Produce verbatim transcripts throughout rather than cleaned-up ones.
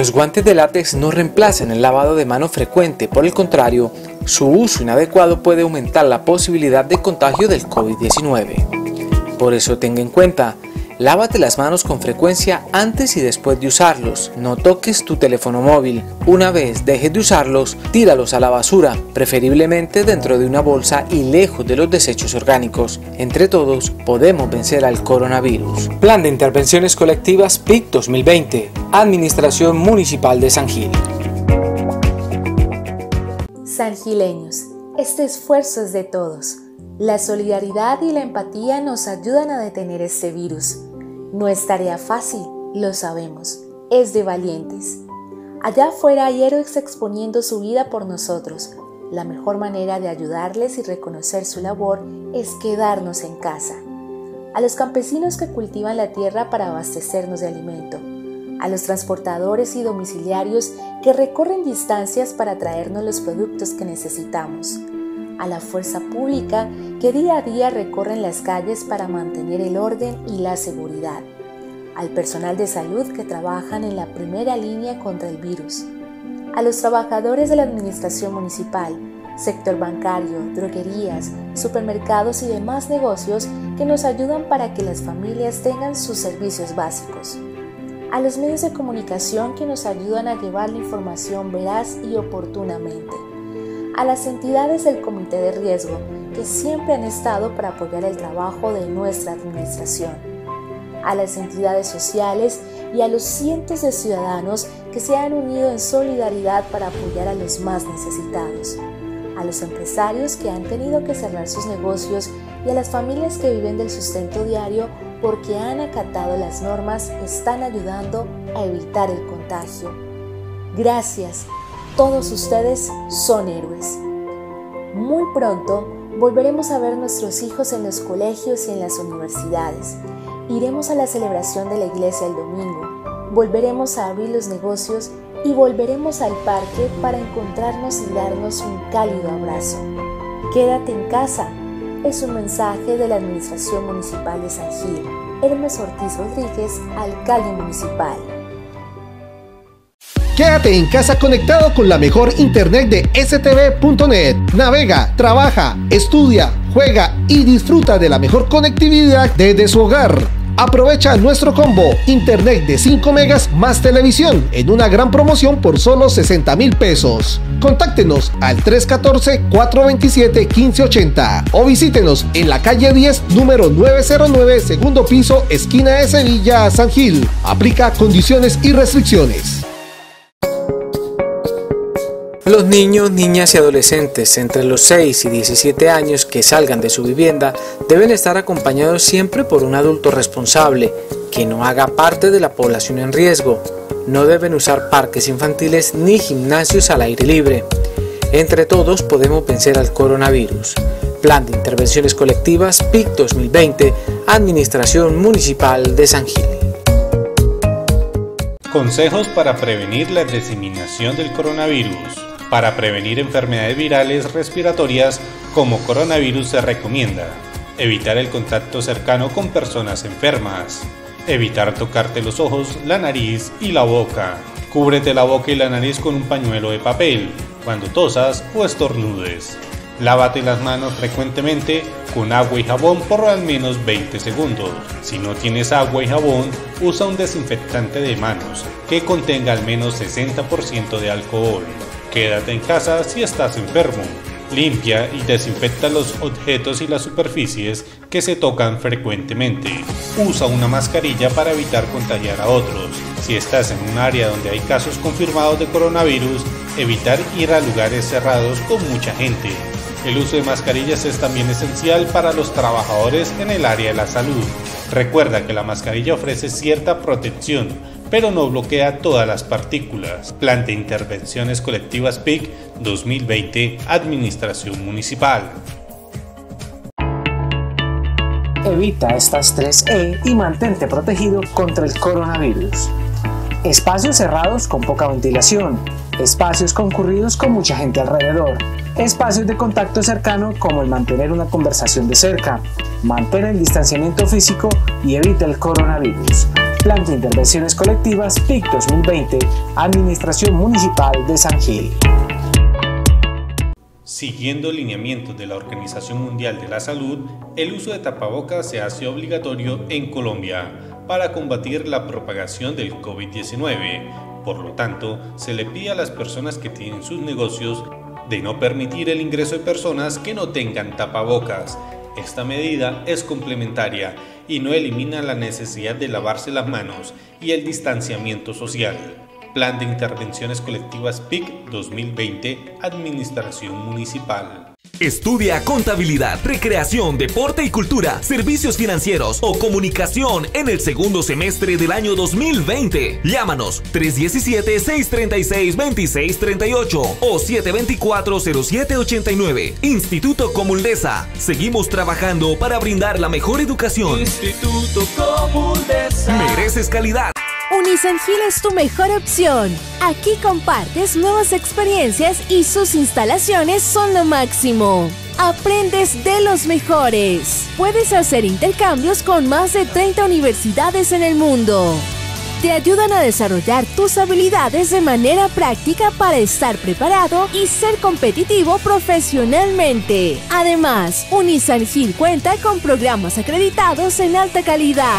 Los guantes de látex no reemplazan el lavado de mano frecuente, por el contrario, su uso inadecuado puede aumentar la posibilidad de contagio del COVID diecinueve. Por eso tenga en cuenta, lávate las manos con frecuencia antes y después de usarlos. No toques tu teléfono móvil. Una vez dejes de usarlos, tíralos a la basura, preferiblemente dentro de una bolsa y lejos de los desechos orgánicos. Entre todos, podemos vencer al coronavirus. Plan de Intervenciones Colectivas P I C dos mil veinte. Administración Municipal de San Gil. Sangileños, este esfuerzo es de todos. La solidaridad y la empatía nos ayudan a detener este virus. No es tarea fácil, lo sabemos, es de valientes. Allá afuera hay héroes exponiendo su vida por nosotros. La mejor manera de ayudarles y reconocer su labor es quedarnos en casa. A los campesinos que cultivan la tierra para abastecernos de alimento, a los transportadores y domiciliarios que recorren distancias para traernos los productos que necesitamos, a la fuerza pública que día a día recorren las calles para mantener el orden y la seguridad, al personal de salud que trabajan en la primera línea contra el virus, a los trabajadores de la administración municipal, sector bancario, droguerías, supermercados y demás negocios que nos ayudan para que las familias tengan sus servicios básicos, a los medios de comunicación que nos ayudan a llevar la información veraz y oportunamente, a las entidades del Comité de Riesgo que siempre han estado para apoyar el trabajo de nuestra administración, a las entidades sociales y a los cientos de ciudadanos que se han unido en solidaridad para apoyar a los más necesitados, a los empresarios que han tenido que cerrar sus negocios y a las familias que viven del sustento diario porque han acatado las normas que están ayudando a evitar el contagio. Gracias. Todos ustedes son héroes. Muy pronto volveremos a ver nuestros hijos en los colegios y en las universidades. Iremos a la celebración de la iglesia el domingo. Volveremos a abrir los negocios y volveremos al parque para encontrarnos y darnos un cálido abrazo. Quédate en casa. Es un mensaje de la Administración Municipal de San Gil. Hermes Ortiz Rodríguez, alcalde municipal. Quédate en casa conectado con la mejor internet de S T V punto net. Navega, trabaja, estudia, juega y disfruta de la mejor conectividad desde su hogar. Aprovecha nuestro combo, internet de cinco megas más televisión en una gran promoción por solo sesenta mil pesos. Contáctenos al tres uno cuatro, cuatro dos siete, uno cinco ocho cero o visítenos en la calle diez, número nueve cero nueve, segundo piso, esquina de Sevilla, San Gil. Aplica condiciones y restricciones. Los niños, niñas y adolescentes entre los seis y diecisiete años que salgan de su vivienda deben estar acompañados siempre por un adulto responsable que no haga parte de la población en riesgo. No deben usar parques infantiles ni gimnasios al aire libre. Entre todos podemos vencer al coronavirus. Plan de Intervenciones Colectivas P I C dos mil veinte, Administración Municipal de San Gil. Consejos para prevenir la diseminación del coronavirus. Para prevenir enfermedades virales respiratorias como coronavirus se recomienda evitar el contacto cercano con personas enfermas, evitar tocarte los ojos, la nariz y la boca. Cúbrete la boca y la nariz con un pañuelo de papel cuando tosas o estornudes. Lávate las manos frecuentemente con agua y jabón por al menos veinte segundos. Si no tienes agua y jabón, usa un desinfectante de manos que contenga al menos sesenta por ciento de alcohol. Quédate en casa si estás enfermo. Limpia y desinfecta los objetos y las superficies que se tocan frecuentemente. Usa una mascarilla para evitar contagiar a otros. Si estás en un área donde hay casos confirmados de coronavirus, evitar ir a lugares cerrados con mucha gente. El uso de mascarillas es también esencial para los trabajadores en el área de la salud. Recuerda que la mascarilla ofrece cierta protección, pero no bloquea todas las partículas. Plan de Intervenciones Colectivas P I C dos mil veinte, Administración Municipal. Evita estas tres E y mantente protegido contra el coronavirus. Espacios cerrados con poca ventilación. Espacios concurridos con mucha gente alrededor. Espacios de contacto cercano como el mantener una conversación de cerca. Mantén el distanciamiento físico y evita el coronavirus. Plan de Intervenciones Colectivas P I C dos mil veinte, Administración Municipal de San Gil. Siguiendo lineamientos de la Organización Mundial de la Salud, el uso de tapabocas se hace obligatorio en Colombia para combatir la propagación del COVID diecinueve. Por lo tanto, se le pide a las personas que tienen sus negocios de no permitir el ingreso de personas que no tengan tapabocas. Esta medida es complementaria y no elimina la necesidad de lavarse las manos y el distanciamiento social. Plan de Intervenciones Colectivas P I C dos mil veinte, Administración Municipal. Estudia contabilidad, recreación, deporte y cultura, servicios financieros o comunicación en el segundo semestre del año dos mil veinte. Llámanos tres uno siete, seis tres seis, dos seis tres ocho o siete dos cuatro, cero siete ocho nueve. Instituto Comuldesa. Seguimos trabajando para brindar la mejor educación. Instituto Comuldesa. Mereces calidad. Unisan Gil es tu mejor opción. Aquí compartes nuevas experiencias y sus instalaciones son lo máximo. Aprendes de los mejores. Puedes hacer intercambios con más de treinta universidades en el mundo. Te ayudan a desarrollar tus habilidades de manera práctica para estar preparado y ser competitivo profesionalmente. Además, Unisan Gil cuenta con programas acreditados en alta calidad.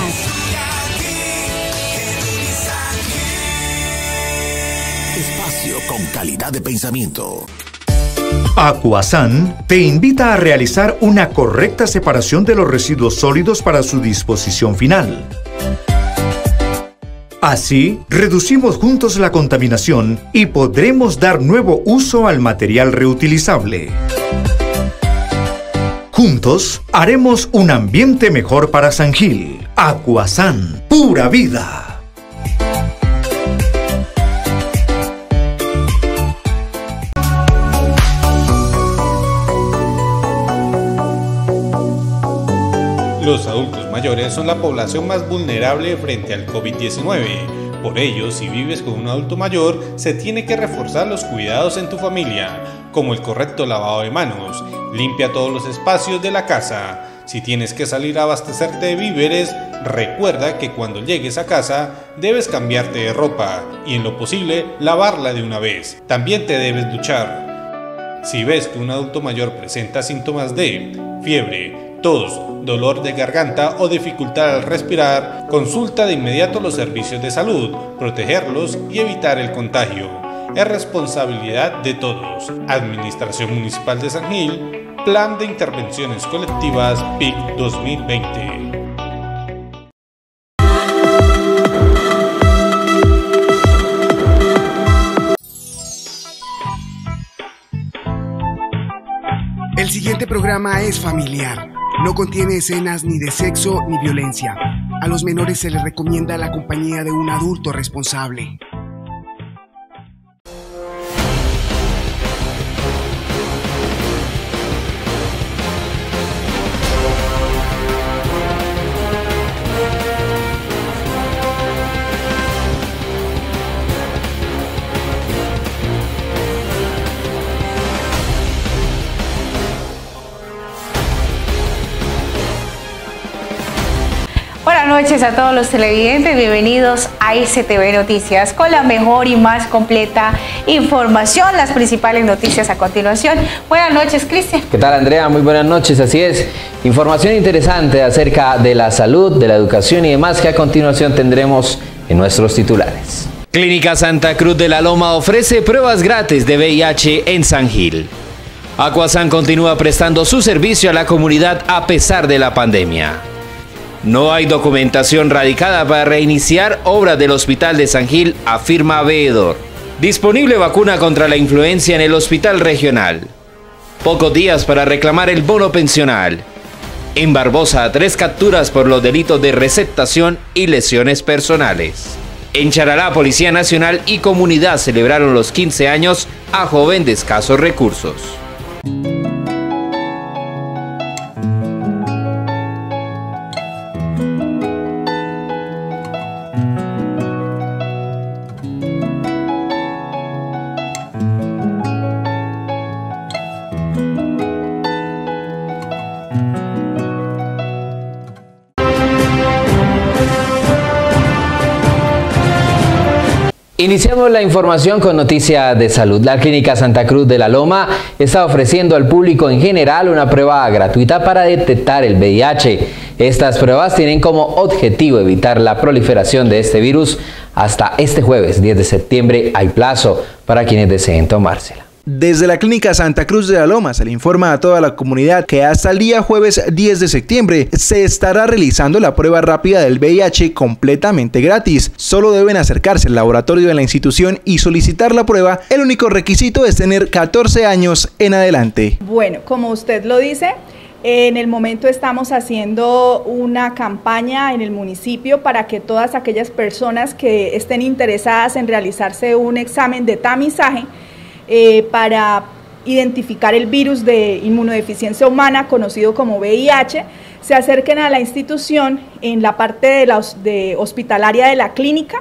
Espacio con calidad de pensamiento. Acuasan te invita a realizar una correcta separación de los residuos sólidos para su disposición final. Así, reducimos juntos la contaminación y podremos dar nuevo uso al material reutilizable. Juntos, haremos un ambiente mejor para San Gil. Acuasan, pura vida. Los adultos mayores son la población más vulnerable frente al COVID diecinueve. Por ello, si vives con un adulto mayor, se tiene que reforzar los cuidados en tu familia, como el correcto lavado de manos. Limpia todos los espacios de la casa. Si tienes que salir a abastecerte de víveres, recuerda que cuando llegues a casa debes cambiarte de ropa y en lo posible lavarla de una vez. También te debes duchar. Si ves que un adulto mayor presenta síntomas de fiebre, tos, dolor de garganta o dificultad al respirar, consulta de inmediato los servicios de salud, protegerlos y evitar el contagio. Es responsabilidad de todos. Administración Municipal de San Gil, Plan de Intervenciones Colectivas P I C dos mil veinte. El siguiente programa es familiar. No contiene escenas ni de sexo ni violencia. A los menores se les recomienda la compañía de un adulto responsable. Buenas noches a todos los televidentes, bienvenidos a S T V Noticias con la mejor y más completa información, las principales noticias a continuación. Buenas noches, Cristian. ¿Qué tal, Andrea? Muy buenas noches, así es. Información interesante acerca de la salud, de la educación y demás que a continuación tendremos en nuestros titulares. Clínica Santa Cruz de la Loma ofrece pruebas gratis de V I H en San Gil. Acuasan continúa prestando su servicio a la comunidad a pesar de la pandemia. No hay documentación radicada para reiniciar obras del Hospital de San Gil, afirma veedor. Disponible vacuna contra la influenza en el Hospital Regional. Pocos días para reclamar el bono pensional. En Barbosa, tres capturas por los delitos de receptación y lesiones personales. En Charalá, Policía Nacional y Comunidad celebraron los quince años a joven de escasos recursos. Iniciamos la información con noticias de salud. La Clínica Santa Cruz de la Loma está ofreciendo al público en general una prueba gratuita para detectar el V I H. Estas pruebas tienen como objetivo evitar la proliferación de este virus. Hasta este jueves diez de septiembre hay plazo para quienes deseen tomársela. Desde la Clínica Santa Cruz de la Loma se le informa a toda la comunidad que hasta el día jueves diez de septiembre se estará realizando la prueba rápida del V I H completamente gratis. Solo deben acercarse al laboratorio de la institución y solicitar la prueba. El único requisito es tener catorce años en adelante. Bueno, como usted lo dice, en el momento estamos haciendo una campaña en el municipio para que todas aquellas personas que estén interesadas en realizarse un examen de tamizaje Eh, para identificar el virus de inmunodeficiencia humana conocido como V I H, se acerquen a la institución en la parte de la de hospitalaria de la clínica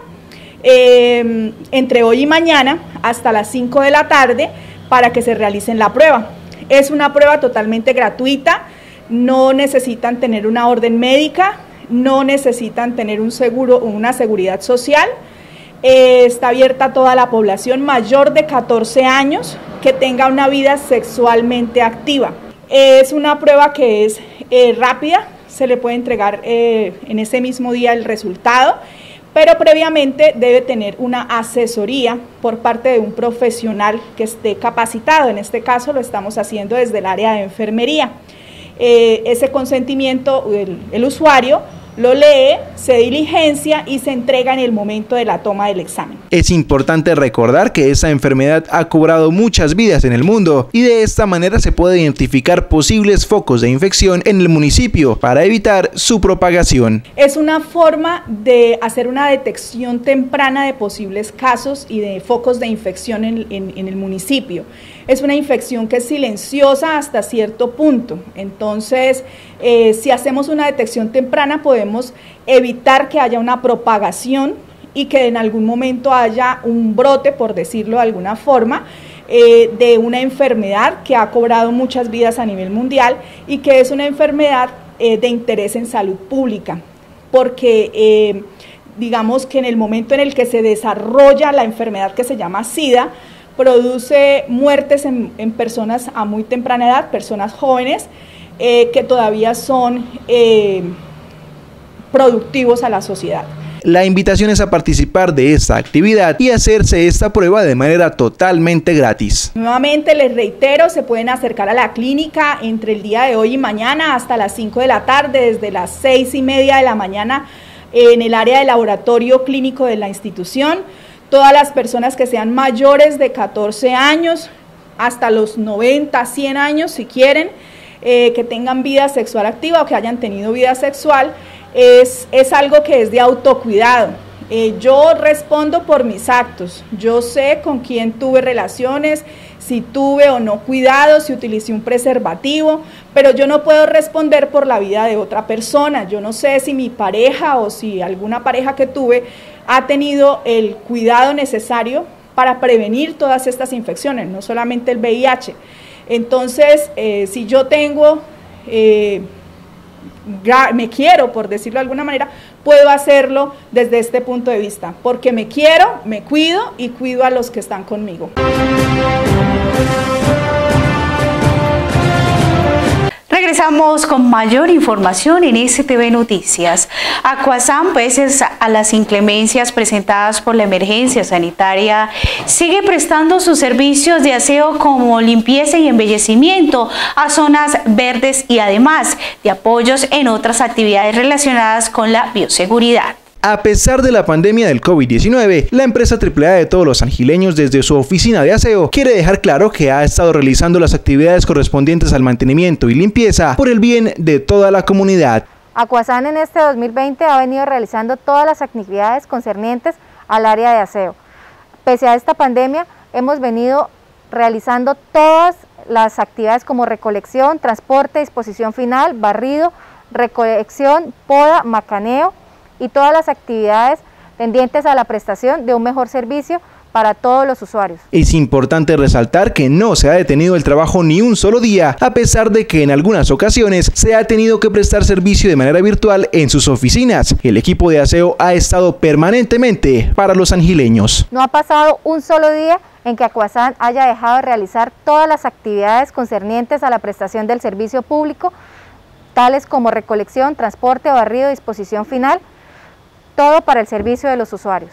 eh, entre hoy y mañana hasta las cinco de la tarde para que se realicen la prueba. Es una prueba totalmente gratuita, no necesitan tener una orden médica, no necesitan tener un seguro o una seguridad social. Eh, está abierta a toda la población mayor de catorce años que tenga una vida sexualmente activa. Eh, es una prueba que es eh, rápida, se le puede entregar eh, en ese mismo día el resultado, pero previamente debe tener una asesoría por parte de un profesional que esté capacitado. En este caso lo estamos haciendo desde el área de enfermería. Eh, ese consentimiento, el, el usuario lo lee, se diligencia y se entrega en el momento de la toma del examen. Es importante recordar que esta enfermedad ha cobrado muchas vidas en el mundo y de esta manera se puede identificar posibles focos de infección en el municipio para evitar su propagación. Es una forma de hacer una detección temprana de posibles casos y de focos de infección en, en, en el municipio. Es una infección que es silenciosa hasta cierto punto, entonces eh, si hacemos una detección temprana podemos evitar que haya una propagación y que en algún momento haya un brote, por decirlo de alguna forma, eh, de una enfermedad que ha cobrado muchas vidas a nivel mundial y que es una enfermedad eh, de interés en salud pública, porque eh, digamos que en el momento en el que se desarrolla la enfermedad que se llama SIDA, produce muertes en, en personas a muy temprana edad, personas jóvenes, eh, que todavía son eh, productivos a la sociedad. La invitación es a participar de esta actividad y hacerse esta prueba de manera totalmente gratis. Nuevamente les reitero, se pueden acercar a la clínica entre el día de hoy y mañana hasta las cinco de la tarde, desde las seis y media de la mañana en el área de laboratorio clínico de la institución. Todas las personas que sean mayores de catorce años, hasta los noventa, cien años si quieren, eh, que tengan vida sexual activa o que hayan tenido vida sexual, es, es algo que es de autocuidado. Eh, yo respondo por mis actos, yo sé con quién tuve relaciones, si tuve o no cuidado, si utilicé un preservativo, pero yo no puedo responder por la vida de otra persona. Yo no sé si mi pareja o si alguna pareja que tuve ha tenido el cuidado necesario para prevenir todas estas infecciones, no solamente el V I H. Entonces, eh, si yo tengo, eh, me quiero, por decirlo de alguna manera, puedo hacerlo desde este punto de vista, porque me quiero, me cuido y cuido a los que están conmigo. Regresamos con mayor información en S T V Noticias. Acuasam, pese a las inclemencias presentadas por la emergencia sanitaria, sigue prestando sus servicios de aseo como limpieza y embellecimiento a zonas verdes y además de apoyos en otras actividades relacionadas con la bioseguridad. A pesar de la pandemia del COVID diecinueve, la empresa triple A de todos los sangileños desde su oficina de aseo quiere dejar claro que ha estado realizando las actividades correspondientes al mantenimiento y limpieza por el bien de toda la comunidad. Acuasam en este dos mil veinte ha venido realizando todas las actividades concernientes al área de aseo. Pese a esta pandemia, hemos venido realizando todas las actividades como recolección, transporte, disposición final, barrido, recolección, poda, macaneo y todas las actividades tendientes a la prestación de un mejor servicio para todos los usuarios. Es importante resaltar que no se ha detenido el trabajo ni un solo día, a pesar de que en algunas ocasiones se ha tenido que prestar servicio de manera virtual en sus oficinas. El equipo de aseo ha estado permanentemente para los sangileños. No ha pasado un solo día en que Acuasan haya dejado de realizar todas las actividades concernientes a la prestación del servicio público, tales como recolección, transporte, barrido, disposición final, todo para el servicio de los usuarios.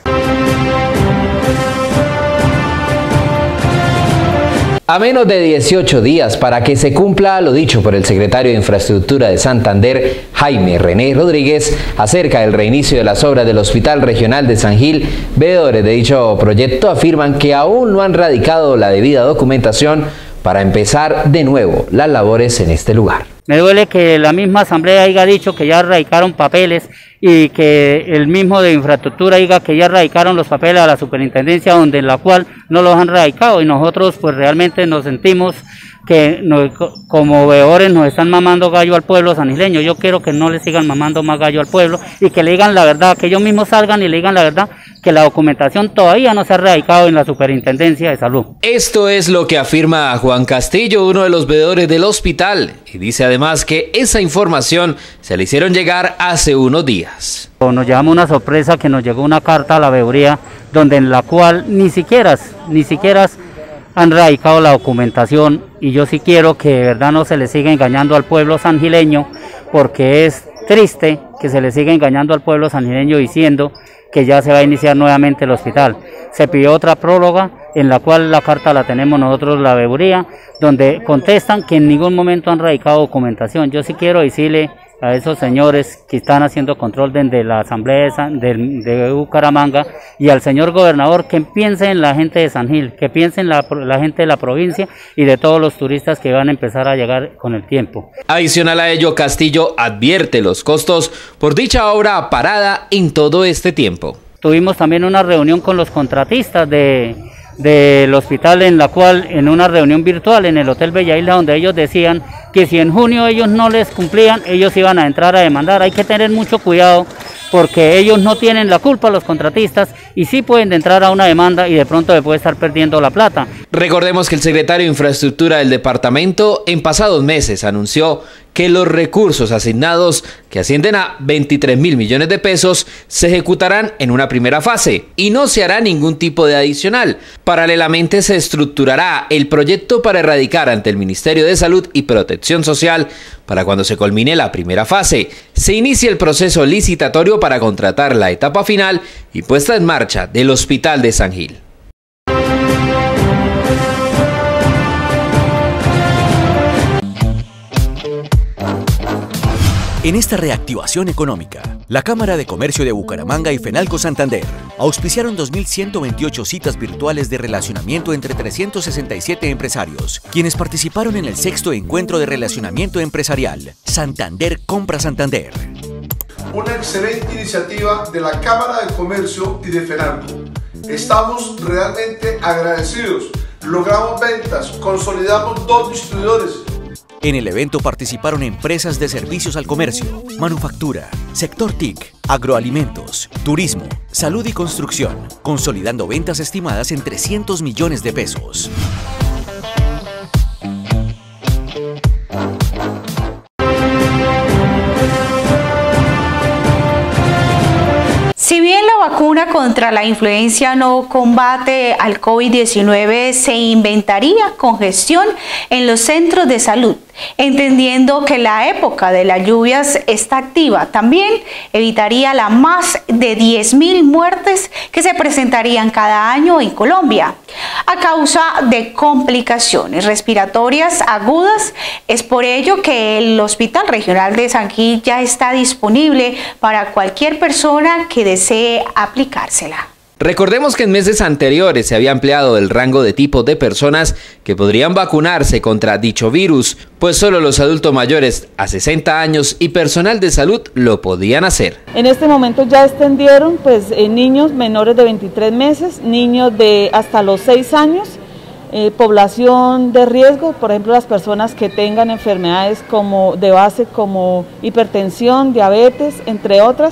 A menos de dieciocho días para que se cumpla lo dicho por el secretario de Infraestructura de Santander, Jaime René Rodríguez, acerca del reinicio de las obras del Hospital Regional de San Gil, veedores de dicho proyecto afirman que aún no han radicado la debida documentación para empezar de nuevo las labores en este lugar. Me duele que la misma asamblea haya dicho que ya radicaron papeles y que el mismo de infraestructura diga que ya radicaron los papeles a la superintendencia, donde en la cual no los han radicado, y nosotros pues realmente nos sentimos que nos, como veedores nos están mamando gallo al pueblo sangileño. Yo quiero que no le sigan mamando más gallo al pueblo y que le digan la verdad, que ellos mismos salgan y le digan la verdad, que la documentación todavía no se ha radicado en la Superintendencia de Salud. Esto es lo que afirma Juan Castillo, uno de los veedores del hospital, y dice además que esa información se le hicieron llegar hace unos días. Nos llevamos una sorpresa que nos llegó una carta a la veeduría donde en la cual ni siquiera, ni siquiera han radicado la documentación, y yo sí quiero que de verdad no se le siga engañando al pueblo sangileño, porque es triste que se le siga engañando al pueblo sangileño diciendo que ya se va a iniciar nuevamente el hospital. Se pidió otra próloga, en la cual la carta la tenemos nosotros, la veeduría, donde contestan que en ningún momento han radicado documentación. Yo sí quiero decirle a esos señores que están haciendo control desde la asamblea de, de Bucaramanga, y al señor gobernador, que piense en la gente de San Gil, que piense en la, la gente de la provincia y de todos los turistas que van a empezar a llegar con el tiempo. Adicional a ello, Castillo advierte los costos por dicha obra parada en todo este tiempo. Tuvimos también una reunión con los contratistas de del hospital, en la cual en una reunión virtual en el Hotel Bella Isla, donde ellos decían que si en junio ellos no les cumplían, ellos iban a entrar a demandar. Hay que tener mucho cuidado porque ellos no tienen la culpa, los contratistas, y sí pueden entrar a una demanda y de pronto le puede estar perdiendo la plata. Recordemos que el secretario de Infraestructura del departamento en pasados meses anunció que los recursos asignados, que ascienden a veintitrés mil millones de pesos, se ejecutarán en una primera fase y no se hará ningún tipo de adicional. Paralelamente se estructurará el proyecto para erradicar ante el Ministerio de Salud y Protección Social para cuando se culmine la primera fase. Se inicia el proceso licitatorio para contratar la etapa final y puesta en marcha del Hospital de San Gil. En esta reactivación económica, la Cámara de Comercio de Bucaramanga y Fenalco Santander auspiciaron dos mil ciento veintiocho citas virtuales de relacionamiento entre trescientos sesenta y siete empresarios, quienes participaron en el sexto encuentro de relacionamiento empresarial, Santander Compra Santander. Una excelente iniciativa de la Cámara de Comercio y de Fenalco. Estamos realmente agradecidos. Logramos ventas, consolidamos dos distribuidores. En el evento participaron empresas de servicios al comercio, manufactura, sector T I C, agroalimentos, turismo, salud y construcción, consolidando ventas estimadas en trescientos millones de pesos. Si bien la vacuna contra la influenza no combate al COVID diecinueve, se inventaría congestión en los centros de salud, entendiendo que la época de las lluvias está activa. También evitaría las más de diez mil muertes que se presentarían cada año en Colombia a causa de complicaciones respiratorias agudas. Es por ello que el Hospital Regional de San Gil ya está disponible para cualquier persona que desee aplicársela. Recordemos que en meses anteriores se había ampliado el rango de tipos de personas que podrían vacunarse contra dicho virus, pues solo los adultos mayores a sesenta años y personal de salud lo podían hacer. En este momento ya extendieron pues en niños menores de veintitrés meses, niños de hasta los seis años, eh, población de riesgo, por ejemplo las personas que tengan enfermedades como de base como hipertensión, diabetes, entre otras.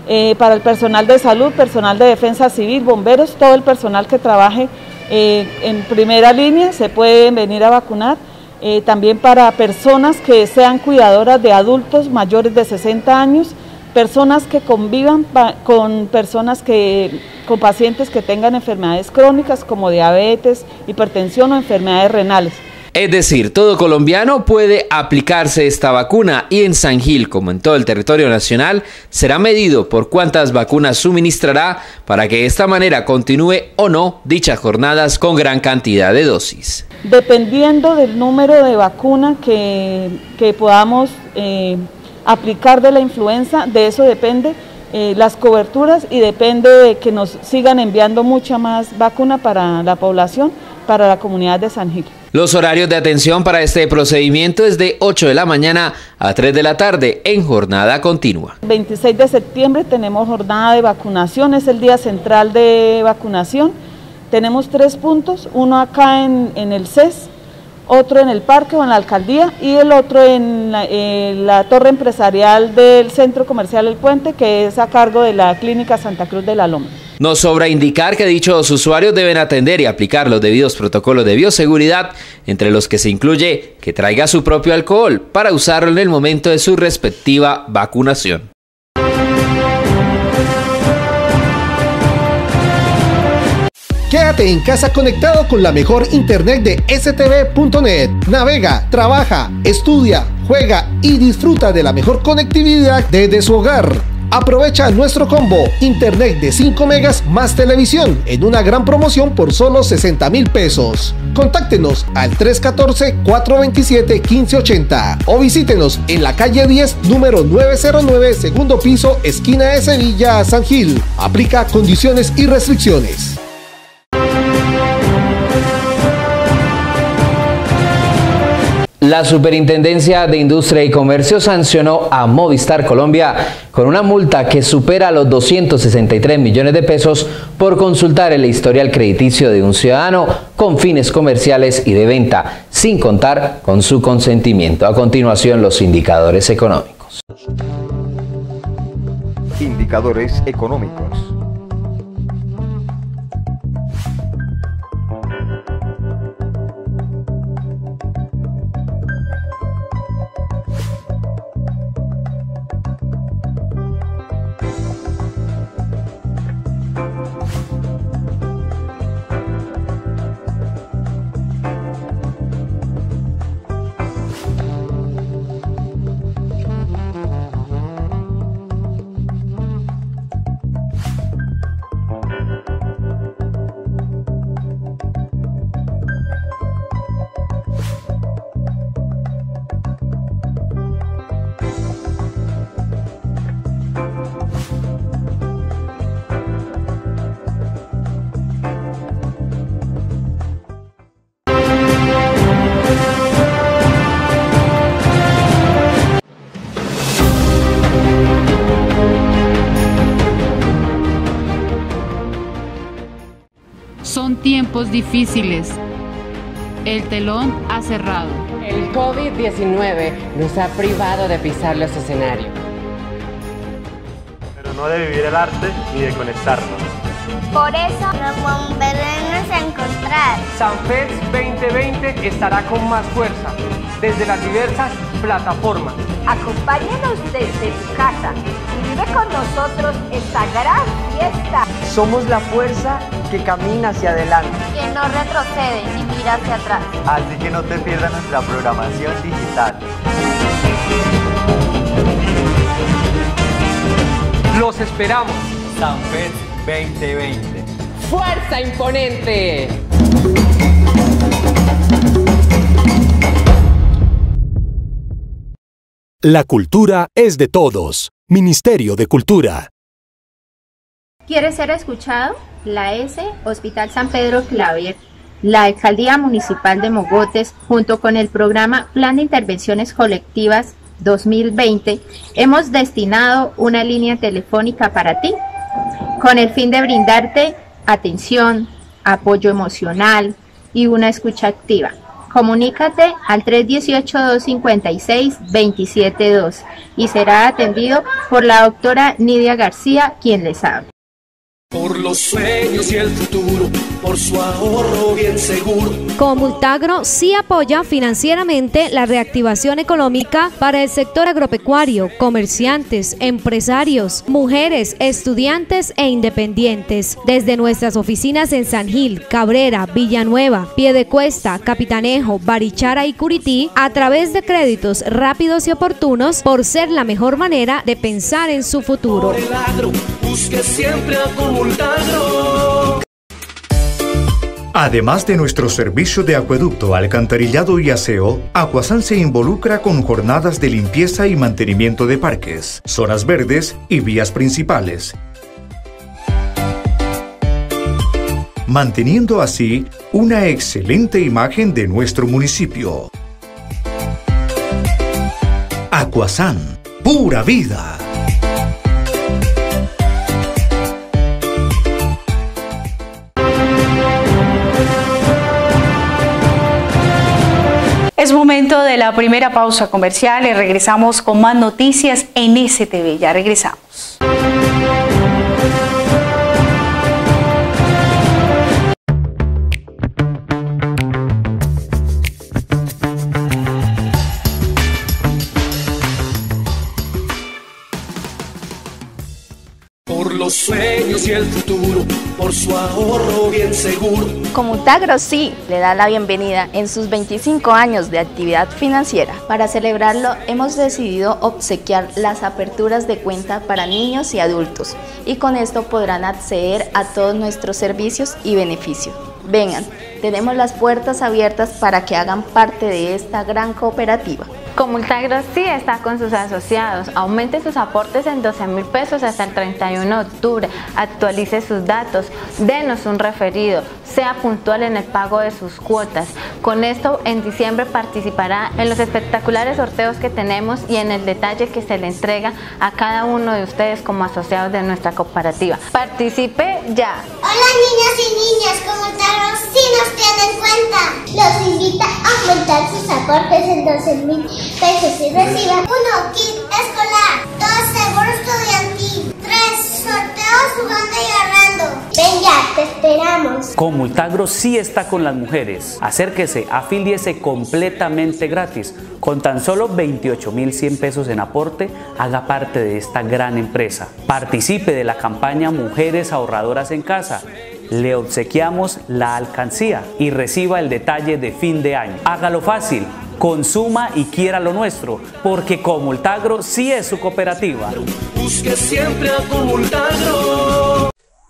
eh, para el personal de salud, personal de defensa civil, bomberos, todo el personal que trabaje eh, en primera línea se pueden venir a vacunar. Eh, también para personas que sean cuidadoras de adultos mayores de sesenta años, personas que convivan con personas que, con pacientes que tengan enfermedades crónicas como diabetes, hipertensión o enfermedades renales. Es decir, todo colombiano puede aplicarse esta vacuna y en San Gil, como en todo el territorio nacional, será medido por cuántas vacunas suministrará para que de esta manera continúe o no dichas jornadas con gran cantidad de dosis. Dependiendo del número de vacuna que, que podamos eh, aplicar de la influenza, de eso depende eh, las coberturas y depende de que nos sigan enviando mucha más vacuna para la población, para la comunidad de San Gil. Los horarios de atención para este procedimiento es de ocho de la mañana a tres de la tarde en jornada continua. El veintiséis de septiembre tenemos jornada de vacunación, es el día central de vacunación. Tenemos tres puntos, uno acá en, en el C E S, otro en el parque o en la alcaldía y el otro en la, en la torre empresarial del Centro Comercial El Puente, que es a cargo de la Clínica Santa Cruz de la Loma. No sobra indicar que dichos usuarios deben atender y aplicar los debidos protocolos de bioseguridad, entre los que se incluye que traiga su propio alcohol para usarlo en el momento de su respectiva vacunación. Quédate en casa conectado con la mejor internet de S T V punto net. Navega, trabaja, estudia, juega y disfruta de la mejor conectividad desde su hogar. Aprovecha nuestro combo, internet de cinco megas más televisión en una gran promoción por solo sesenta mil pesos. Contáctenos al tres uno cuatro, cuatro dos siete, uno cinco ocho cero o visítenos en la calle diez, número nueve cero nueve, segundo piso, esquina de Sevilla, San Gil. Aplica condiciones y restricciones. La Superintendencia de Industria y Comercio sancionó a Movistar Colombia con una multa que supera los doscientos sesenta y tres millones de pesos por consultar el historial crediticio de un ciudadano con fines comerciales y de venta, sin contar con su consentimiento. A continuación, los indicadores económicos. Indicadores económicos. Son tiempos difíciles. El telón ha cerrado. El COVID diecinueve nos ha privado de pisar los escenarios. Pero no de vivir el arte ni de conectarnos. Por eso nos volveremos a encontrar. Sanfest veinte veinte estará con más fuerza desde las diversas plataformas. Acompáñenos desde tu casa y vive con nosotros esta gran fiesta. Somos la fuerza que camina hacia adelante. Que no retrocede ni mira hacia atrás. Así que no te pierdas nuestra programación digital. Los esperamos. Sanfest veinte veinte. ¡Fuerza imponente! La cultura es de todos. Ministerio de Cultura. ¿Quieres ser escuchado? La S, Hospital San Pedro Claver, la Alcaldía Municipal de Mogotes, junto con el programa Plan de Intervenciones Colectivas dos mil veinte, hemos destinado una línea telefónica para ti, con el fin de brindarte atención, apoyo emocional y una escucha activa. Comunícate al tres uno ocho, dos cinco seis, dos siete dos y será atendido por la doctora Nidia García, quien les habla. Por los sueños y el futuro, por su ahorro bien seguro. Comultagro sí apoya financieramente la reactivación económica para el sector agropecuario, comerciantes, empresarios, mujeres, estudiantes e independientes. Desde nuestras oficinas en San Gil, Cabrera, Villanueva, Piedecuesta, Capitanejo, Barichara y Curití, a través de créditos rápidos y oportunos, por ser la mejor manera de pensar en su futuro. Por el agro, busque siempre a Comultagro. Además de nuestro servicio de acueducto, alcantarillado y aseo, Acuasan se involucra con jornadas de limpieza y mantenimiento de parques, zonas verdes y vías principales, manteniendo así una excelente imagen de nuestro municipio. Acuasan, pura vida. Es momento de la primera pausa comercial y regresamos con más noticias en S T V. Ya regresamos. Por los sueños y el futuro, por su ahorro bien seguro. Comultagro sí le da la bienvenida en sus veinticinco años de actividad financiera. Para celebrarlo, hemos decidido obsequiar las aperturas de cuenta para niños y adultos, y con esto podrán acceder a todos nuestros servicios y beneficios. Vengan, tenemos las puertas abiertas para que hagan parte de esta gran cooperativa. Comultagro sí está con sus asociados. Aumente sus aportes en doce mil pesos hasta el treinta y uno de octubre. Actualice sus datos, denos un referido, sea puntual en el pago de sus cuotas. Con esto, en diciembre participará en los espectaculares sorteos que tenemos y en el detalle que se le entrega a cada uno de ustedes como asociados de nuestra cooperativa. Participe ya. Hola niños y niñas, Comultagro sí nos tiene en cuenta. Los invita a aumentar sus aportes en doce mil pesos y reciban uno kit escolar, dos seguro estudiantil, tres sorteos jugando y ahorrando. Ven ya, te esperamos. Comultagro sí está con las mujeres. Acérquese, afíliese completamente gratis. Con tan solo veintiocho mil cien pesos en aporte, haga parte de esta gran empresa. Participe de la campaña Mujeres Ahorradoras en Casa. Le obsequiamos la alcancía y reciba el detalle de fin de año. Hágalo fácil. Consuma y quiera lo nuestro, porque Comultagro sí es su cooperativa. Busque siempre a Comultagro.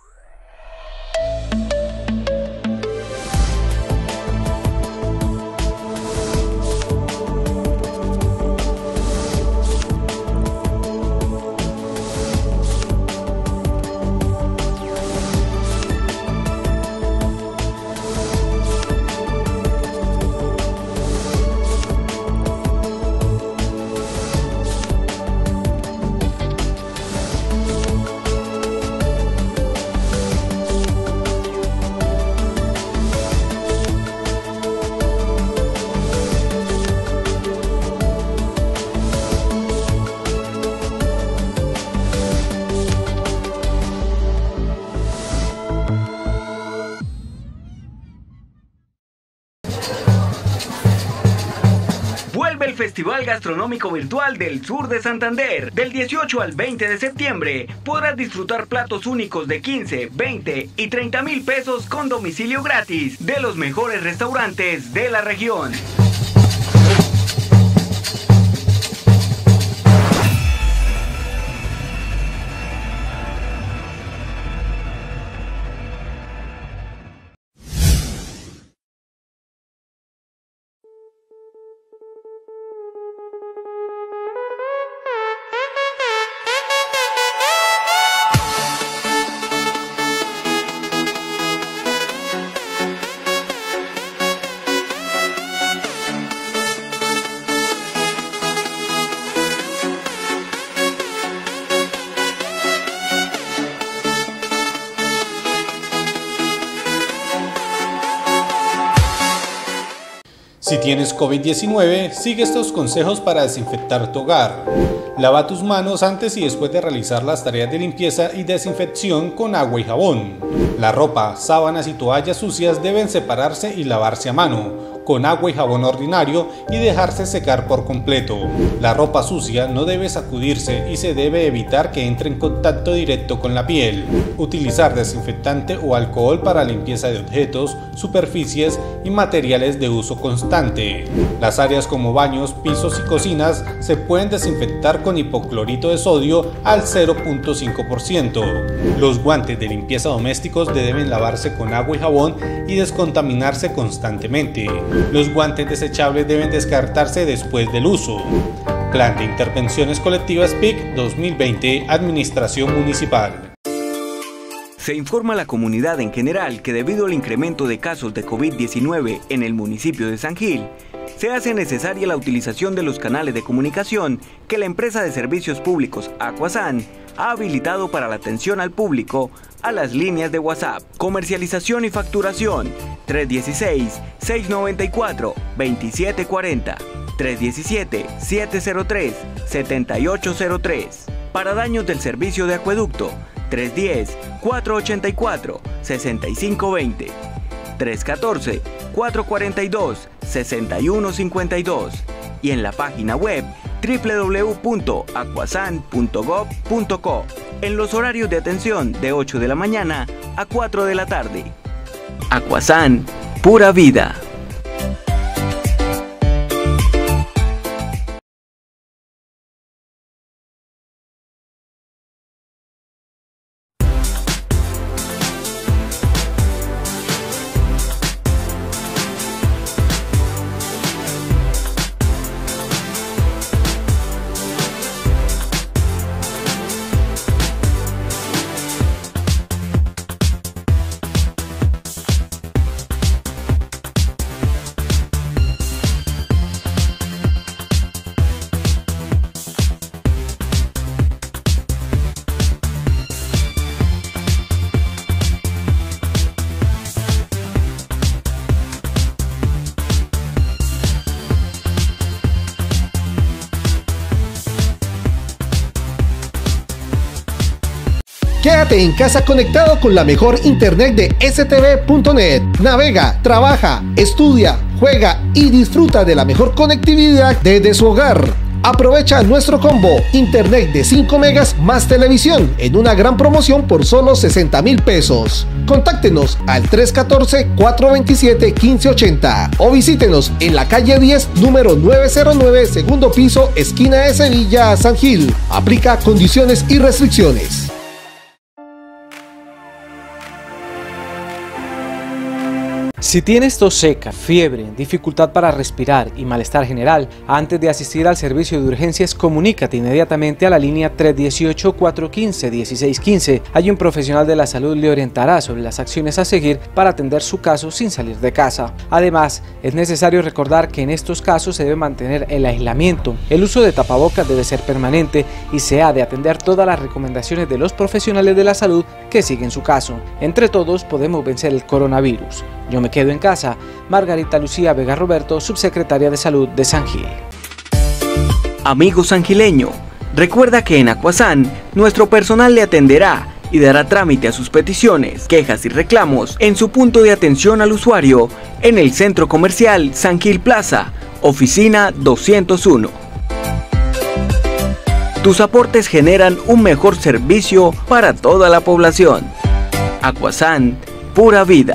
El Festival Gastronómico Virtual del Sur de Santander. Del dieciocho al veinte de septiembre podrás disfrutar platos únicos de quince, veinte y treinta mil pesos con domicilio gratis de los mejores restaurantes de la región. Si tienes COVID diecinueve, sigue estos consejos para desinfectar tu hogar. Lava tus manos antes y después de realizar las tareas de limpieza y desinfección con agua y jabón. La ropa, sábanas y toallas sucias deben separarse y lavarse a mano, con agua y jabón ordinario y dejarse secar por completo. La ropa sucia no debe sacudirse y se debe evitar que entre en contacto directo con la piel. Utilizar desinfectante o alcohol para limpieza de objetos, superficies y materiales de uso constante. Las áreas como baños, pisos y cocinas se pueden desinfectar con hipoclorito de sodio al cero punto cinco por ciento. Los guantes de limpieza domésticos deben lavarse con agua y jabón y descontaminarse constantemente. Los guantes desechables deben descartarse después del uso. Plan de Intervenciones Colectivas P I C dos mil veinte, Administración Municipal. Se informa a la comunidad en general que debido al incremento de casos de COVID diecinueve en el municipio de San Gil, se hace necesaria la utilización de los canales de comunicación que la empresa de servicios públicos Acuasan ha habilitado para la atención al público a las líneas de WhatsApp, comercialización y facturación tres uno seis, seis nueve cuatro, dos siete cuatro cero, tres uno siete, siete cero tres, siete ocho cero tres. Para daños del servicio de acueducto, tres uno cero, cuatro ocho cuatro, seis cinco dos cero, tres uno cuatro, cuatro cuatro dos, seis uno cinco dos y en la página web w w w punto acuasan punto gov punto co en los horarios de atención de ocho de la mañana a cuatro de la tarde. Acuasan, pura vida. Quédate en casa conectado con la mejor internet de S T V punto net. Navega, trabaja, estudia, juega y disfruta de la mejor conectividad desde su hogar. Aprovecha nuestro combo internet de cinco megas más televisión en una gran promoción por solo sesenta mil pesos. Contáctenos al tres uno cuatro, cuatro dos siete, uno cinco ocho cero o visítenos en la calle diez, número nueve cero nueve, segundo piso, esquina de Sevilla, San Gil. Aplica condiciones y restricciones. Si tienes tos seca, fiebre, dificultad para respirar y malestar general, antes de asistir al servicio de urgencias, comunícate inmediatamente a la línea tres uno ocho, cuatro uno cinco, uno seis uno cinco. Hay un profesional de la salud le orientará sobre las acciones a seguir para atender su caso sin salir de casa. Además, es necesario recordar que en estos casos se debe mantener el aislamiento. El uso de tapabocas debe ser permanente y se ha de atender todas las recomendaciones de los profesionales de la salud que siguen su caso. Entre todos podemos vencer el coronavirus. Yo me quedo en casa. Margarita Lucía Vega Roberto, subsecretaria de Salud de San Gil. Amigo sangileño, recuerda que en Acuasan nuestro personal le atenderá y dará trámite a sus peticiones, quejas y reclamos en su punto de atención al usuario en el Centro Comercial San Gil Plaza, oficina doscientos uno. Tus aportes generan un mejor servicio para toda la población. Acuasan, pura vida.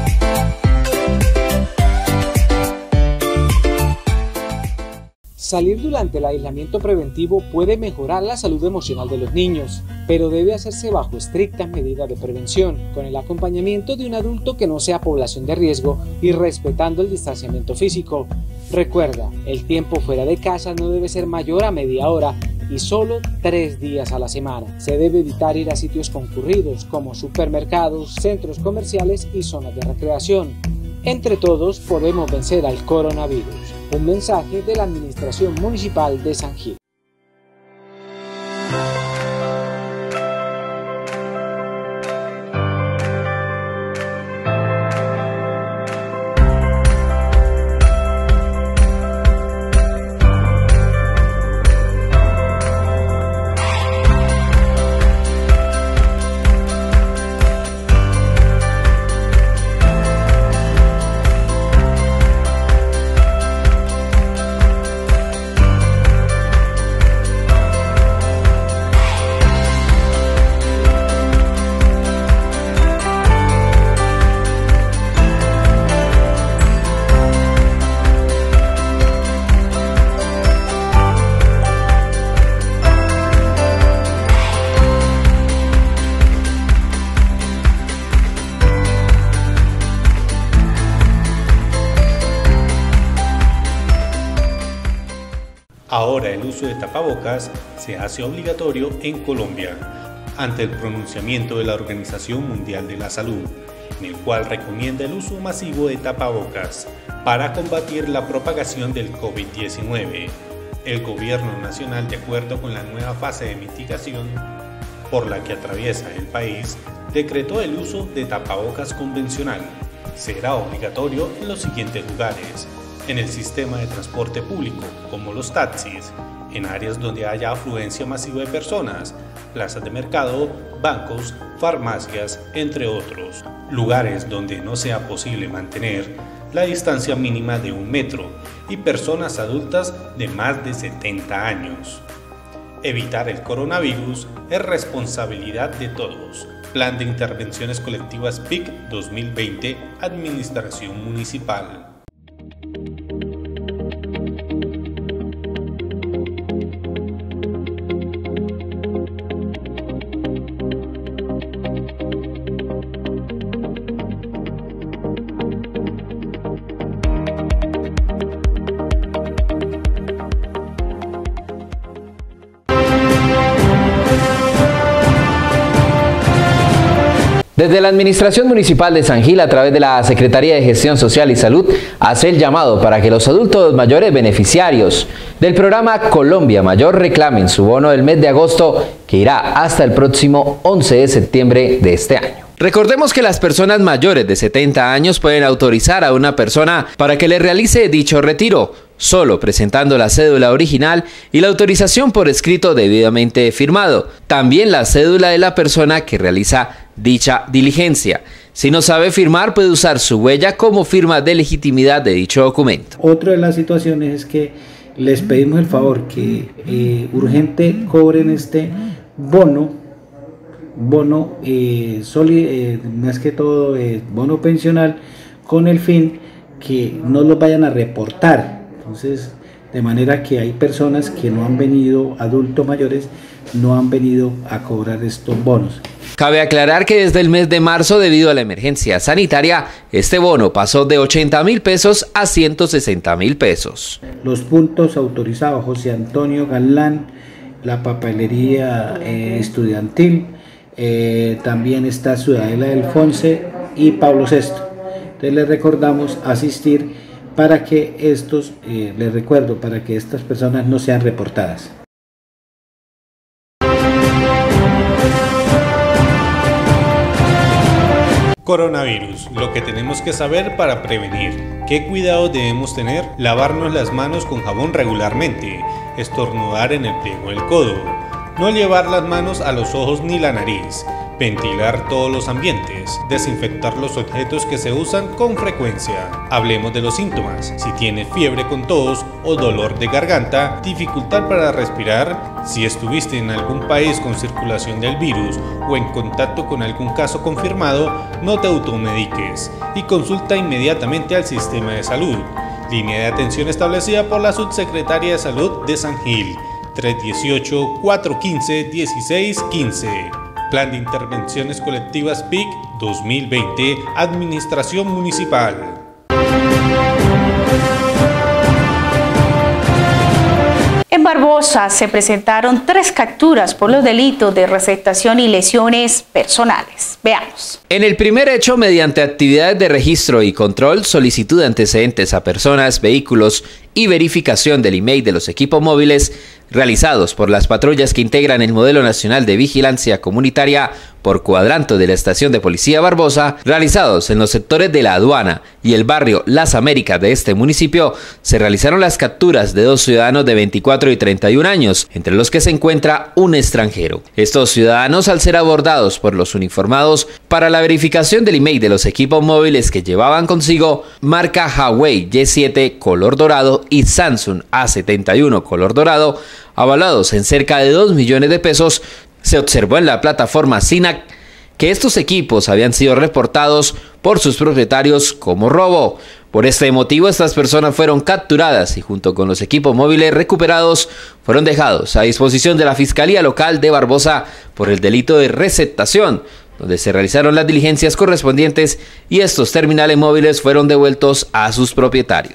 Salir durante el aislamiento preventivo puede mejorar la salud emocional de los niños, pero debe hacerse bajo estrictas medidas de prevención, con el acompañamiento de un adulto que no sea población de riesgo y respetando el distanciamiento físico. Recuerda, el tiempo fuera de casa no debe ser mayor a media hora y solo tres días a la semana. Se debe evitar ir a sitios concurridos como supermercados, centros comerciales y zonas de recreación. Entre todos podemos vencer al coronavirus. Un mensaje de la Administración Municipal de San Gil. Ahora el uso de tapabocas se hace obligatorio en Colombia, ante el pronunciamiento de la Organización Mundial de la Salud, en el cual recomienda el uso masivo de tapabocas para combatir la propagación del COVID diecinueve. El Gobierno Nacional, de acuerdo con la nueva fase de mitigación por la que atraviesa el país, decretó el uso de tapabocas convencional. Será obligatorio en los siguientes lugares: en el sistema de transporte público, como los taxis, en áreas donde haya afluencia masiva de personas, plazas de mercado, bancos, farmacias, entre otros. Lugares donde no sea posible mantener la distancia mínima de un metro y personas adultas de más de setenta años. Evitar el coronavirus es responsabilidad de todos. Plan de Intervenciones Colectivas P I C dos mil veinte, Administración Municipal. Desde la Administración Municipal de San Gil, a través de la Secretaría de Gestión Social y Salud, hace el llamado para que los adultos mayores beneficiarios del programa Colombia Mayor reclamen su bono del mes de agosto, que irá hasta el próximo once de septiembre de este año. Recordemos que las personas mayores de setenta años pueden autorizar a una persona para que le realice dicho retiro, solo presentando la cédula original y la autorización por escrito debidamente firmado. También la cédula de la persona que realiza dicha diligencia. Si no sabe firmar, puede usar su huella como firma de legitimidad de dicho documento. Otra de las situaciones es que les pedimos el favor que eh, urgente cobren este bono, bono eh, soli, eh, más que todo eh, bono pensional, con el fin que no los vayan a reportar. Entonces, de manera que hay personas que no han venido, adultos mayores, no han venido a cobrar estos bonos. Cabe aclarar que desde el mes de marzo, debido a la emergencia sanitaria, este bono pasó de ochenta mil pesos a ciento sesenta mil pesos. Los puntos autorizados: José Antonio Galán, la papelería eh, estudiantil, eh, también está Ciudadela del Fonse y Pablo sexto. Entonces les recordamos asistir para que estos, eh, les recuerdo, para que estas personas no sean reportadas. Coronavirus, lo que tenemos que saber para prevenir. ¿Qué cuidados debemos tener? Lavarnos las manos con jabón regularmente, estornudar en el pliego del codo, no llevar las manos a los ojos ni la nariz, ventilar todos los ambientes, desinfectar los objetos que se usan con frecuencia. Hablemos de los síntomas. Si tienes fiebre con tos o dolor de garganta, dificultad para respirar, si estuviste en algún país con circulación del virus o en contacto con algún caso confirmado, no te automediques y consulta inmediatamente al sistema de salud. Línea de atención establecida por la Subsecretaría de Salud de San Gil, tres uno ocho, cuatro uno cinco, uno seis uno cinco. Plan de Intervenciones Colectivas P I C dos mil veinte, Administración Municipal. En Barbosa se presentaron tres capturas por los delitos de receptación y lesiones personales. Veamos. En el primer hecho, mediante actividades de registro y control, solicitud de antecedentes a personas, vehículos y verificación del email de los equipos móviles realizados por las patrullas que integran el Modelo Nacional de Vigilancia Comunitaria por cuadrante de la Estación de Policía Barbosa, realizados en los sectores de la aduana y el barrio Las Américas de este municipio, se realizaron las capturas de dos ciudadanos de veinticuatro y treinta y un años, entre los que se encuentra un extranjero. Estos ciudadanos, al ser abordados por los uniformados para la verificación del email de los equipos móviles que llevaban consigo marca Huawei Y siete color dorado y Samsung A setenta y uno color dorado, avalados en cerca de dos millones de pesos, se observó en la plataforma SINAC que estos equipos habían sido reportados por sus propietarios como robo. Por este motivo, estas personas fueron capturadas y junto con los equipos móviles recuperados fueron dejados a disposición de la Fiscalía Local de Barbosa por el delito de receptación, donde se realizaron las diligencias correspondientes y estos terminales móviles fueron devueltos a sus propietarios.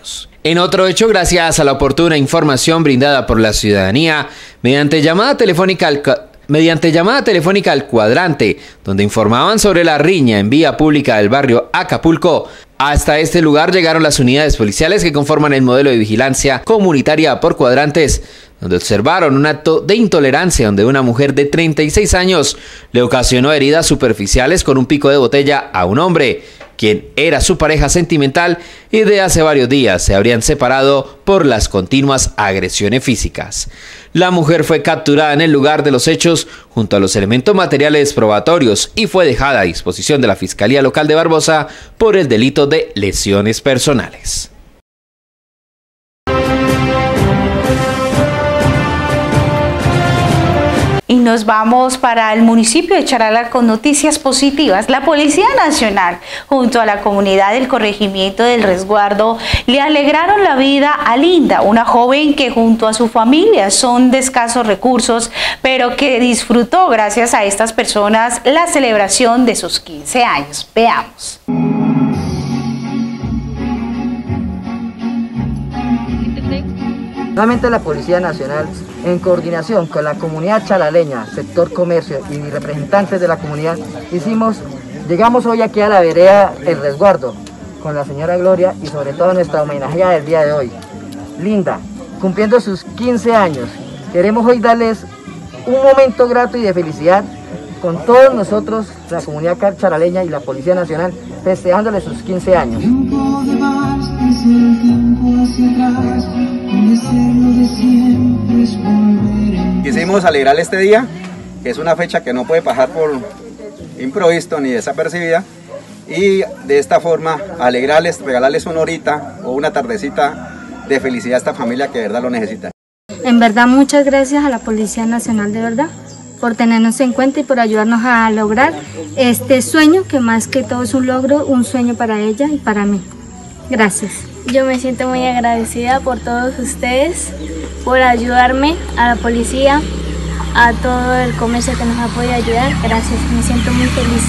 En otro hecho, gracias a la oportuna información brindada por la ciudadanía, mediante llamada telefónica al mediante llamada telefónica al cuadrante, donde informaban sobre la riña en vía pública del barrio Acapulco, hasta este lugar llegaron las unidades policiales que conforman el modelo de vigilancia comunitaria por cuadrantes, donde observaron un acto de intolerancia donde una mujer de treinta y seis años le ocasionó heridas superficiales con un pico de botella a un hombre, quien era su pareja sentimental y de hace varios días se habrían separado por las continuas agresiones físicas. La mujer fue capturada en el lugar de los hechos junto a los elementos materiales probatorios y fue dejada a disposición de la Fiscalía Local de Barbosa por el delito de lesiones personales. Y nos vamos para el municipio de Charalá con noticias positivas. La Policía Nacional, junto a la comunidad del corregimiento del Resguardo, le alegraron la vida a Linda, una joven que junto a su familia son de escasos recursos, pero que disfrutó gracias a estas personas la celebración de sus quince años. Veamos. Nuevamente la Policía Nacional, en coordinación con la comunidad charaleña, sector comercio y representantes de la comunidad, hicimos, llegamos hoy aquí a la vereda El Resguardo, con la señora Gloria y sobre todo nuestra homenajeada del día de hoy, Linda, cumpliendo sus quince años. Queremos hoy darles un momento grato y de felicidad con todos nosotros, la comunidad charaleña y la Policía Nacional, festejándole sus quince años. Quisimos alegrarle este día, que es una fecha que no puede pasar por improviso ni desapercibida, y de esta forma alegrarles, regalarles una horita o una tardecita de felicidad a esta familia que de verdad lo necesita. En verdad, muchas gracias a la Policía Nacional, de verdad, por tenernos en cuenta y por ayudarnos a lograr este sueño, que más que todo es un logro, un sueño para ella y para mí. Gracias. Yo me siento muy agradecida por todos ustedes, por ayudarme, a la policía, a todo el comercio que nos ha podido ayudar. Gracias, me siento muy feliz.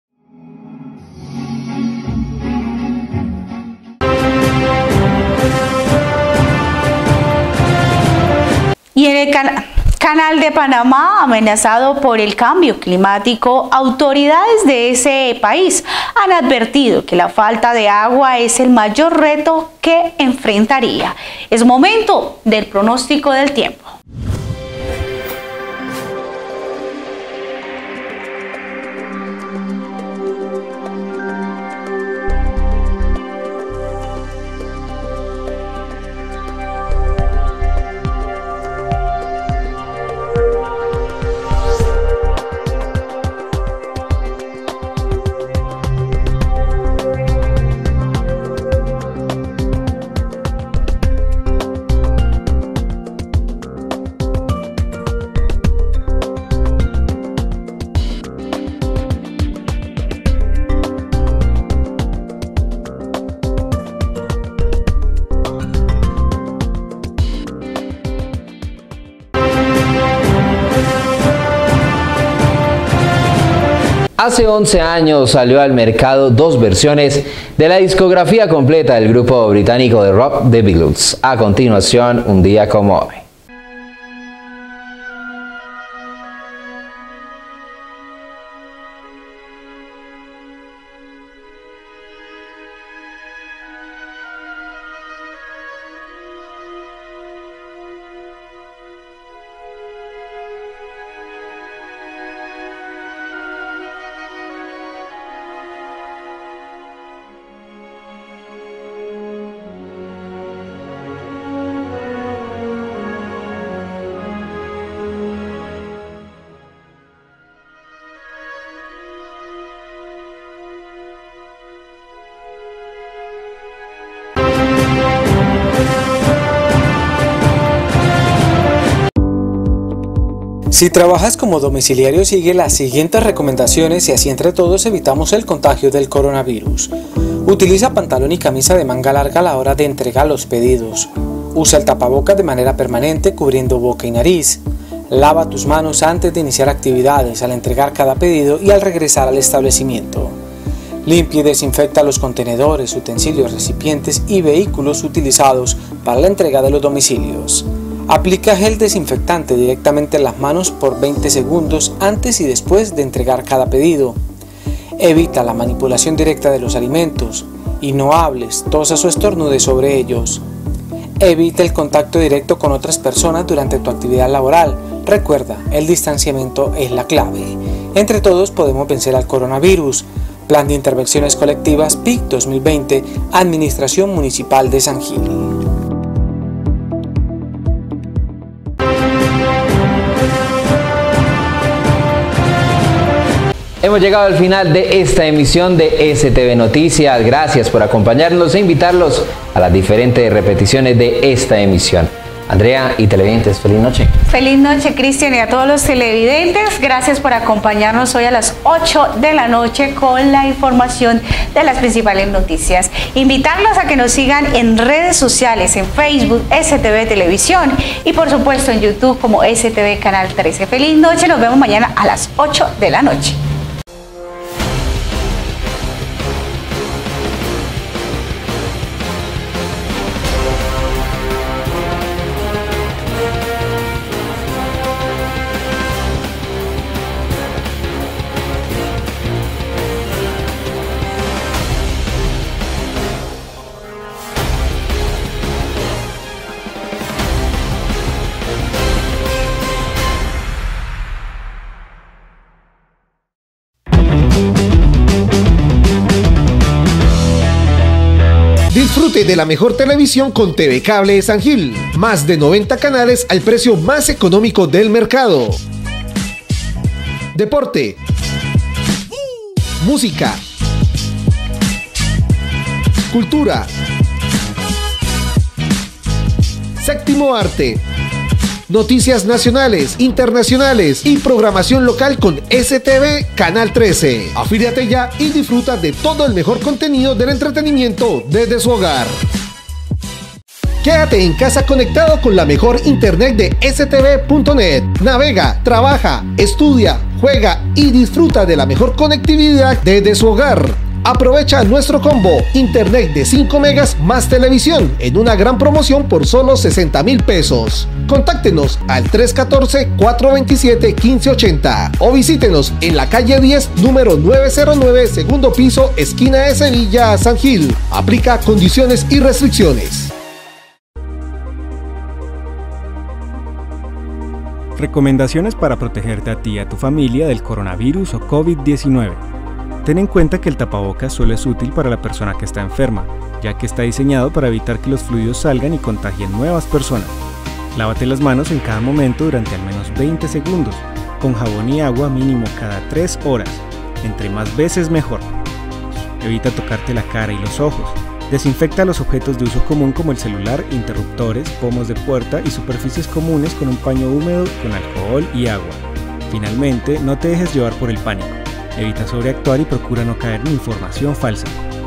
Y en el canal... Canal de Panamá, amenazado por el cambio climático, autoridades de ese país han advertido que la falta de agua es el mayor reto que enfrentaría. Es momento del pronóstico del tiempo. Hace once años salió al mercado dos versiones de la discografía completa del grupo británico de rock The Beatles. A continuación, un día como hoy. Si trabajas como domiciliario, sigue las siguientes recomendaciones y así entre todos evitamos el contagio del coronavirus. Utiliza pantalón y camisa de manga larga a la hora de entregar los pedidos. Usa el tapabocas de manera permanente cubriendo boca y nariz. Lava tus manos antes de iniciar actividades, al entregar cada pedido y al regresar al establecimiento. Limpia y desinfecta los contenedores, utensilios, recipientes y vehículos utilizados para la entrega de los domicilios. Aplica gel desinfectante directamente en las manos por veinte segundos antes y después de entregar cada pedido. Evita la manipulación directa de los alimentos y no hables, tosas o estornudes sobre ellos. Evita el contacto directo con otras personas durante tu actividad laboral. Recuerda, el distanciamiento es la clave. Entre todos podemos vencer al coronavirus. Plan de Intervenciones Colectivas P I C dos mil veinte, Administración Municipal de San Gil. Hemos llegado al final de esta emisión de S T V Noticias. Gracias por acompañarnos e invitarlos a las diferentes repeticiones de esta emisión. Andrea y televidentes, feliz noche. Feliz noche, Cristian, y a todos los televidentes. Gracias por acompañarnos hoy a las ocho de la noche con la información de las principales noticias. Invitarlos a que nos sigan en redes sociales, en Facebook, S T V Televisión y por supuesto en YouTube como S T V Canal trece. Feliz noche, nos vemos mañana a las ocho de la noche. Disfrute de la mejor televisión con T V Cable de San Gil. Más de noventa canales al precio más económico del mercado. Deporte. Música. Cultura. Séptimo arte. Noticias nacionales, internacionales y programación local con S T V Canal trece. Afíliate ya y disfruta de todo el mejor contenido del entretenimiento desde su hogar. Quédate en casa conectado con la mejor internet de S T V punto net. Navega, trabaja, estudia, juega y disfruta de la mejor conectividad desde su hogar. Aprovecha nuestro combo internet de cinco megas más televisión en una gran promoción por solo sesenta mil pesos. Contáctenos al tres uno cuatro, cuatro dos siete, uno cinco ocho cero o visítenos en la calle diez, número nueve cero nueve, segundo piso, esquina de Sevilla, San Gil. Aplica condiciones y restricciones. Recomendaciones para protegerte a ti y a tu familia del coronavirus o COVID diecinueve. Ten en cuenta que el tapabocas solo es útil para la persona que está enferma, ya que está diseñado para evitar que los fluidos salgan y contagien nuevas personas. Lávate las manos en cada momento durante al menos veinte segundos, con jabón y agua mínimo cada tres horas, entre más veces mejor. Evita tocarte la cara y los ojos. Desinfecta los objetos de uso común como el celular, interruptores, pomos de puerta y superficies comunes con un paño húmedo con alcohol y agua. Finalmente, no te dejes llevar por el pánico. Evita sobreactuar y procura no caer en información falsa.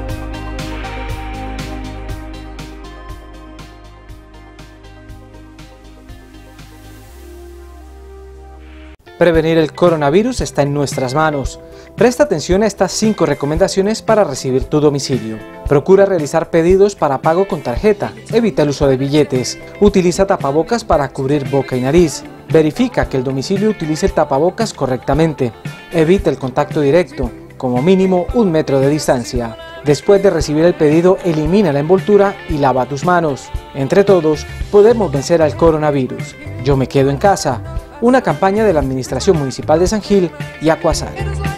Prevenir el coronavirus está en nuestras manos. Presta atención a estas cinco recomendaciones para recibir tu domicilio. Procura realizar pedidos para pago con tarjeta. Evita el uso de billetes. Utiliza tapabocas para cubrir boca y nariz. Verifica que el domicilio utilice el tapabocas correctamente. Evita el contacto directo, como mínimo un metro de distancia. Después de recibir el pedido, elimina la envoltura y lava tus manos. Entre todos, podemos vencer al coronavirus. Yo me quedo en casa. Una campaña de la Administración Municipal de San Gil y Acuasal.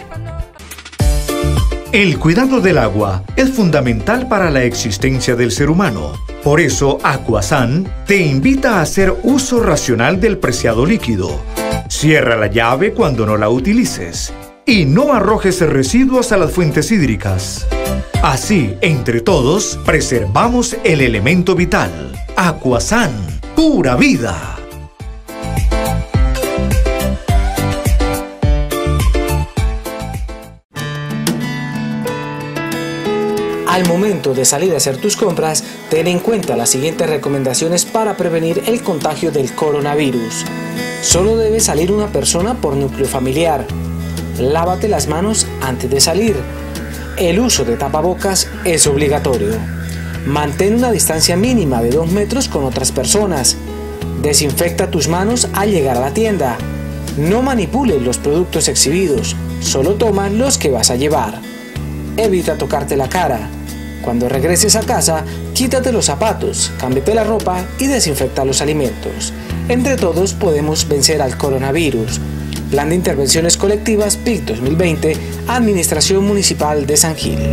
El cuidado del agua es fundamental para la existencia del ser humano. Por eso, Acuasan te invita a hacer uso racional del preciado líquido. Cierra la llave cuando no la utilices y no arrojes residuos a las fuentes hídricas. Así, entre todos, preservamos el elemento vital. Acuasan, pura vida. Al momento de salir a hacer tus compras, ten en cuenta las siguientes recomendaciones para prevenir el contagio del coronavirus. Solo debe salir una persona por núcleo familiar. Lávate las manos antes de salir. El uso de tapabocas es obligatorio. Mantén una distancia mínima de dos metros con otras personas. Desinfecta tus manos al llegar a la tienda. No manipules los productos exhibidos, solo toma los que vas a llevar. Evita tocarte la cara. Cuando regreses a casa, quítate los zapatos, cámbiate la ropa y desinfecta los alimentos. Entre todos podemos vencer al coronavirus. Plan de Intervenciones Colectivas P I C dos mil veinte, Administración Municipal de San Gil.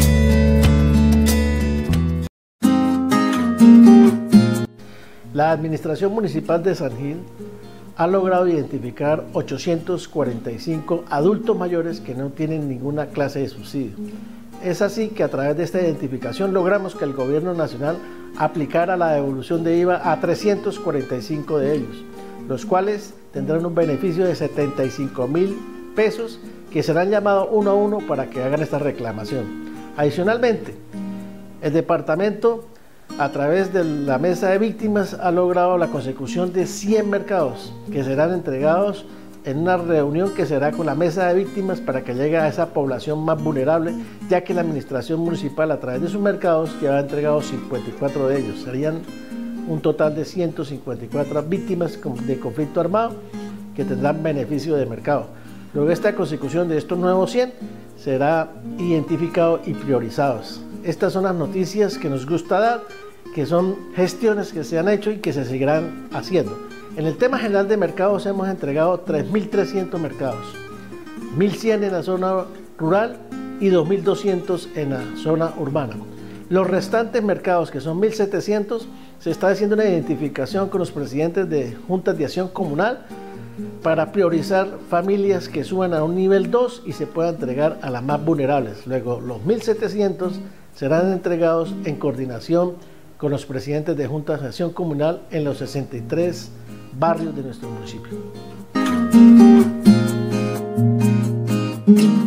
La Administración Municipal de San Gil ha logrado identificar ochocientos cuarenta y cinco adultos mayores que no tienen ninguna clase de subsidio. Es así que a través de esta identificación logramos que el Gobierno Nacional aplicara la devolución de I V A a trescientos cuarenta y cinco de ellos, los cuales tendrán un beneficio de setenta y cinco mil pesos que serán llamados uno a uno para que hagan esta reclamación. Adicionalmente, el departamento, a través de la mesa de víctimas, ha logrado la consecución de cien mercados que serán entregados en una reunión que será con la mesa de víctimas para que llegue a esa población más vulnerable, ya que la administración municipal a través de sus mercados ya ha entregado cincuenta y cuatro de ellos. Serían un total de ciento cincuenta y cuatro víctimas de conflicto armado que tendrán beneficio de mercado. Luego esta consecución de estos nuevos cien será identificado y priorizados. Estas son las noticias que nos gusta dar, que son gestiones que se han hecho y que se seguirán haciendo. En el tema general de mercados hemos entregado tres mil trescientos mercados, mil cien en la zona rural y dos mil doscientos en la zona urbana. Los restantes mercados, que son mil setecientos, se está haciendo una identificación con los presidentes de juntas de acción comunal para priorizar familias que suban a un nivel dos y se puedan entregar a las más vulnerables. Luego los mil setecientos serán entregados en coordinación con los presidentes de juntas de acción comunal en los sesenta y tres barrios de nuestro municipio.